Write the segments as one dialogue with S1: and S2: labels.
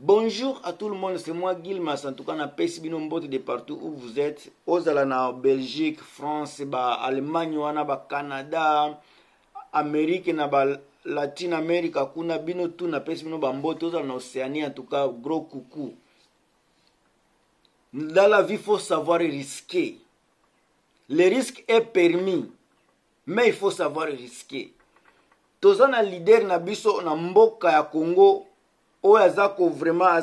S1: Bonjour à tout le monde, c'est moi Gilmas. En tout cas, on a Pesibino Mbote de partout où vous êtes. Ozalana, Belgique, France, Allemagne, Canada, Amérique, Latin America, kuna bino tout na Pesibino Mbote, Ozalana Océanie. En tout cas, gros coucou. Dans la vie, il faut savoir risquer. Le risque est permis, mais il faut savoir risquer. Tozana leader na biso na mboka ya Congo. Oyo azako vraiment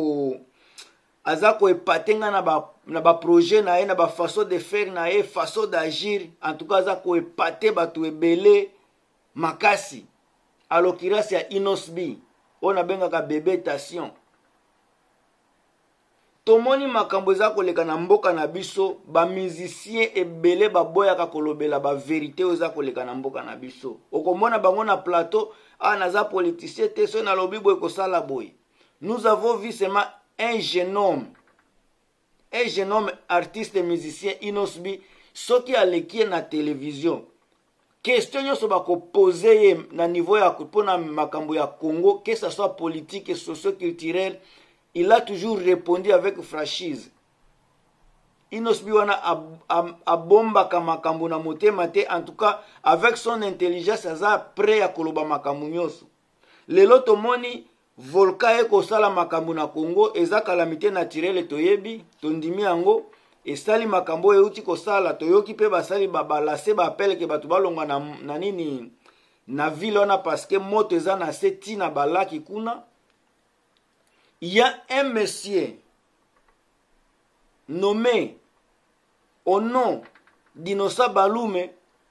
S1: azako epatenga na ba projet na ye na ba façon de faire na ye façon d'agir en tout cas azako epate batu ebele makasi à l'occurrence ya Inosbi oyo nabengaka bébé Tation. Tomoni makambo ezako leka na mboka na biso ba musicien ebele baboyaka kolobela ba vérité oyo ezako leka na mboka na biso. Okomona bango na plateau naza politicien te so na lobi boy kosala boy. Nous avons vu seulement un jeune homme artiste musicien Inosbi soki aleki na télévision. Question nyonso bako poser na niveau ya pona makambo ya Congo, que ça soit politique et socio-culturel, il a toujours répondu avec franchise. Inosbi wana abomba ka makambo na motema te, en tout cas avec son intelligence aza prêt à koloba makambo nyonso. Lelo tomoni volcan eko sala makambo na Congo eza calamité naturelle toyebi tondimi yango esali makambo euti ko sala toyoki pe basali balase ba appel ke batu balonga na nini na ville wana parce que moto eza na seti na balaki kuna. Il y a un monsieur nommé au nom d'Inosa Balume.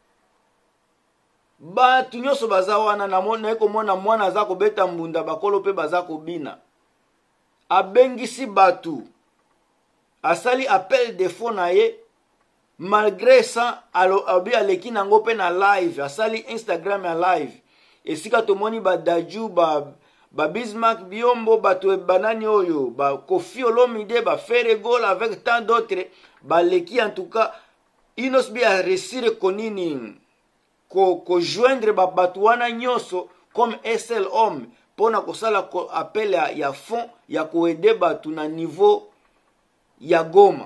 S1: Batu nyonso baza wana na ekomona mwana aza kobeta mbunda bakolo pe baza kobina. Abengisi batu. Asali appel de fond na ye. Malgré ça, abi aleki nango pe na live. Asali Instagram ya live. Esika tomoni ba Daju, ba Bismarck Biombo, batu banani oyo, ba Kofi Olomide, ba Ferregol avec tant d'autres. Ba leki en tout cas, Inosbi a réussir konini. Ko joindre batu wana nyonso comme un seul homme pona kosala appel ya fond ya koede batu na niveau ya Goma.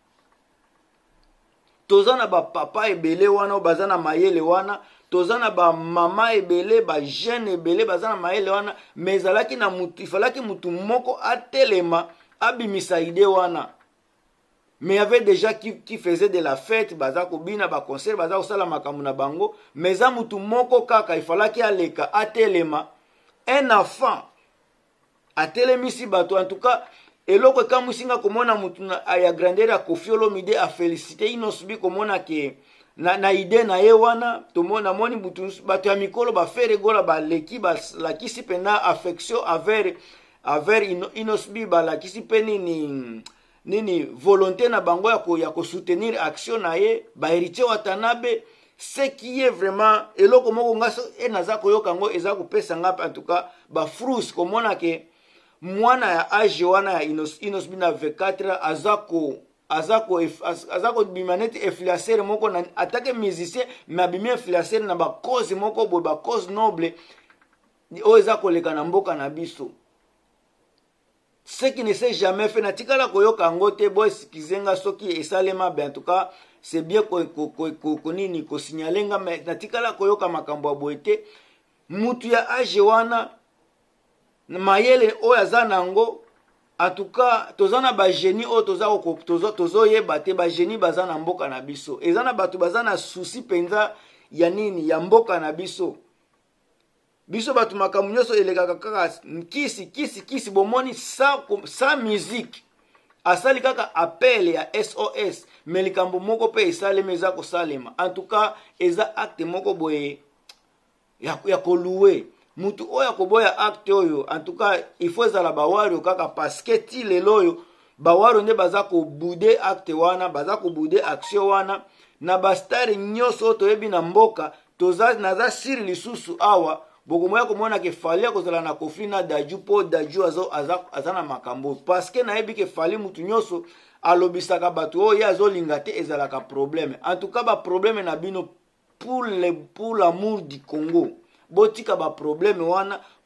S1: Tozana ba papa ebele wana bazana mayele wana, tozana ba mama ebele ba jeune ebele bazana mayele wana, mais alaki na mutu ifalaki mutu moko atelema abimisa ide wana. Mais il y avait déjà qui faisait de la fête, bazako bina ba concert, bazako sala makambo na bango, mais za mutu moko kaka ifalaki aleka atelema un enfant atelemisi bato. En tout cas eloko kamusinga komona mutu ya grandeur ya Kofi Olomide a félicité Inosbi komona ke na ide na ye wana tomona moni mutu bato ya mikolo ba Ferregola ba leki ba la kisi pena affection avec Inosbi ba la kisi penini nini volonté na bango ya ko soutenir action na ye ba héritier Watanabe. Ce qui est vraiment eloko moko ngaso naza koyoka ngo eza kopesa ngapa en tout cas ba frus komona ke mwana ya age wana ya Inosbi na 24 azako bimaneti influencer moko na atake musicien mais bimi influencer na ba cause moko bo ba cause noble o eza koleka na mboka na biso. Ce qui ne s'est jamais fait, natikala koyoka ngote boy kizenga soki esalema ben en tout cas c'est bien konini ko signalenga mais natikala koyoka makambo boete mutu ya age wana mayele o yazana ngo en tout cas tozana ba génie o tozo yeba te ba génie bazana mboka na biso ezana batu bazana souci penza ya nini ya mboka na biso. Biso batu makambo nyonso elekaka kaka kisi bomoni sa musique asali kaka appel ya SOS mais likambo moko pe esalema eza kosalema. En tout cas eza acte moko boye ya koluwe mutu oya koboya acte oyo. En tout cas il faut ezala bawari kaka parce que ti lelo oyo bawari nde baza ko bude acte wana baza ko bude action wana na bastari nyonso toyebi na mboka toza naza siri lisusu awa bokomoya komona ke fali akozala na Kofi na Daju po Daju azana makambo parce que nayebi ke fali mutu nyonso alobisaka batu oyo azolinga te ezalaka problème. En tout cas ba problème na bino pour l'amour du Congo botika ba problème wana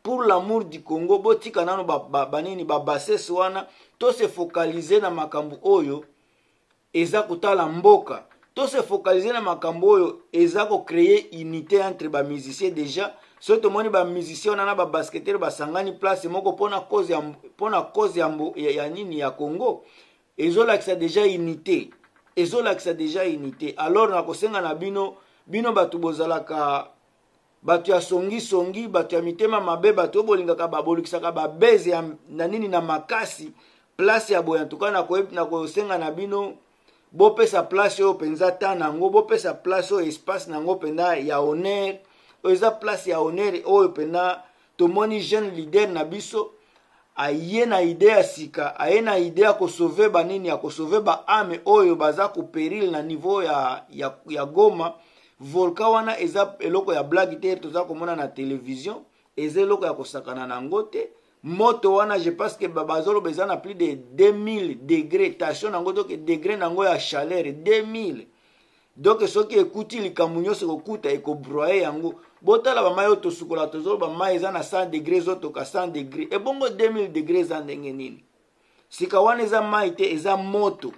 S1: pour l'amour du Congo botika nano banini babassesse wana to se focaliser na makambo oyo eza kotala mboka, to se focaliser na makambo oyo eza ko créer unité entre ba musiciens. Déjà so to moni ba musiciens na ba basketteur basangani place moko pona cause ya nini ya Congo, ezolakisa déjà unité, ezolakisa déjà unité. Alors na kosenga na bino batu bozalaka batu ya songi batu ya mitema mabe, batu bolingaka babolikisaka babeze ya na nini na makasi place ya boya. Tuka na kosenga na bino bopesa place oyo penza ta nango, bopesa place oyo espace nango penda ya honneur, eza place ya honneur oyo penda tomoni jeune leader na biso aye na idea sika, aye na idea ko sauver banini ya ko sauver ba ame oyo baza ko péril na niveau ya Goma. Volka wana eza eloko ya blague te toza komona na télévision, eza eloko ya kosakana nango te. Moto wana je pense que bazolo beza na plus de 2000 degrés, tension nango donc degré nango ya chaleur 2000. Donc soki ekuti likambo nyonso kokuta ekobroye yango. Botala ba mayo to sukola tozolo ba mayi eza na 100 degrés zoto ka 100 degrés. E bongo 2000 degrés za ndenge nini? Sika wana eza mayi te, eza moto.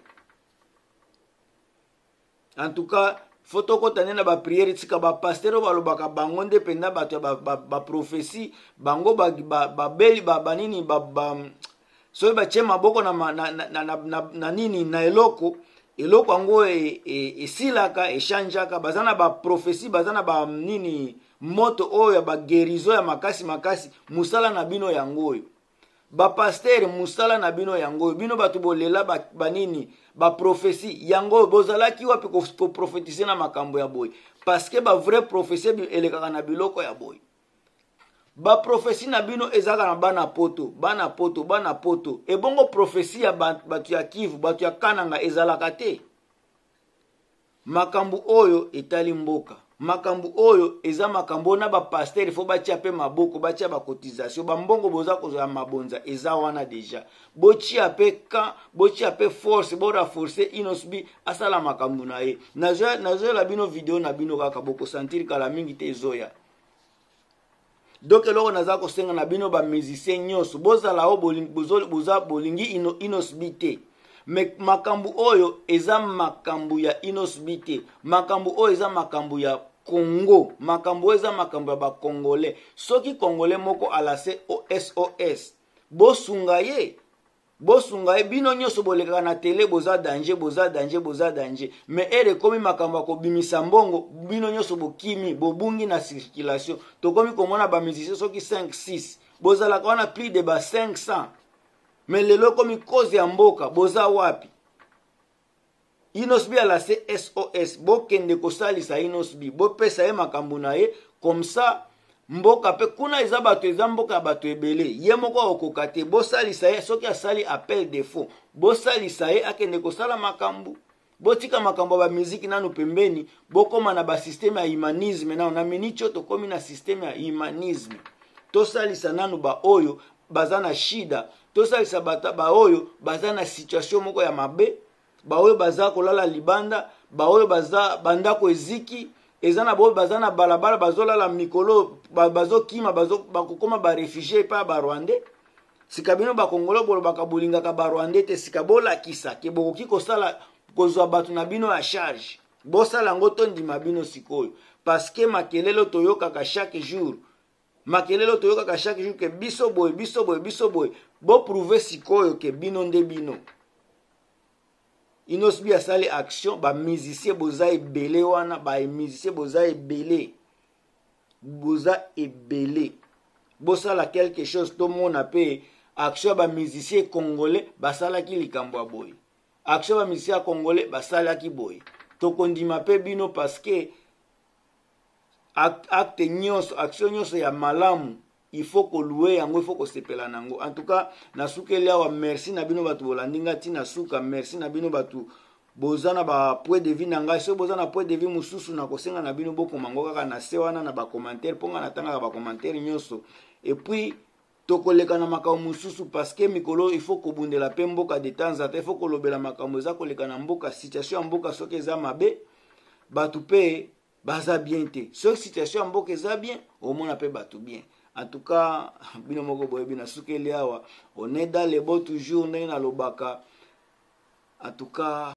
S1: En tout cas, foto kotane na ba prière tika ba pasteur balobaka bango nde penda bato ba prophétie bango ba beli ba nini so ba chema boko na nini na eloko ango esilaka echangeaka bazana ba prophétie bazana ba nini moto oyo ba guérison ya makasi musala na bino yango oyo ba pasteur musala na bino yango bino batu bolela ba nini ba prophétie yango bozalaki wapi ko prophétiser na makambo ya boy, parce que ba vrai prophétie elekaka na biloko ya boy. Ba prophétie na bino ezaka na bana poto e bongo prophétie ya batu ya Kivu batu ya Kananga ezalaka te. Makambo oyo etali mboka, makambo oyo eza makambo na ba pasteur fo batia pe maboko batia ba cotisation ba mbongo boza kozala mabonza eza wana deja botia pe force bo renforcer inosbi asala makambo na ye nazo la bino video na bino kaka boko sentir kala mingi te zoya. Donc eloko naza kosenga na bino ba musicien nyonso bozala o bolingi inosbi te. Mais makambu oyo eza makambu ya inosbite, makambu oyo eza makambu ya Congo, makambu oyo eza makambu ya ba Congolais. Soki Congolais moko alase SOS, bosunga ye bino nyonso boleka na télé boza danger. Mais ere komi makambu ya kobimisa mbongo bino nyonso bokimi bobungi na circulation. Tokomi komona ba musiciens soki 5-6, bozala kana plus de ba 500. Mais lelo komi cause ya mboka boza wapi? Inosbi ala se SOS bokende kosalisa Inosbi bopesa ye makambo na ye comme ça mboka pe kuna eza bato eza mboka ya bato ebele ye moko okoka te bosalisa ye soki asali appel de fond bosalisa ye akende kosala makambo botika makambo ba muziki nanu pembeni bokoma na ba systeme ya humanisme na minicho to komi na systeme ya humanisme tosalisa nanu ba oyo bazana shida tosalisa ba oyo bazana situation moko ya mabe ba oyo baza kolala libanda ba oyo baza bandako eziki ezana bo bazana balabala bazolala mikolo bazokima bakokoma ba réfugié pa ba Rwandais sikabino ba Congolais bolo bakabulinga ka ba Rwandais te sikabola kisa ke bokoki kosala kozwa batu na bino ya charge bosala ngoto ndima bino sikoyo parce que makelelo toyoka ka chaque jour ke biso boy bo prouver sikoyo ke bino nde bino. Inosbi asali action ba musicien boza ebele wana ba musicien boza ebele bosala quelque chose to mona pe action ba musicien congolais basala ki likambo ya boy, action ba musicien congolais basala ki boy tokondima pe bino parce que acte nyonso action nyonso ya malamu il faut que louer yango il faut que sepela nango. En tout cas nasukeli awa merci na bino batu bolandinga tina suka merci na bino batu bozana ba point de vue nanga so bozana point de vue mususu na kosenga na bino boko mango kaka na se wana na ba commentaire ponga na tanga ba commentaire nyonso et puis tokoleka na makambo mususu parce que mikolo il faut ko bundela pe mboka de temps en temps il faut ko lobela makambo za koleka na mboka situation mboka soki eza mabe batu pe baza bien te soki situation mboka eza bien au moins pe batu bien. en tout cas bino moko boye bina sukeli awa on est dans les beaux toujours ndenge na lobaka en tout cas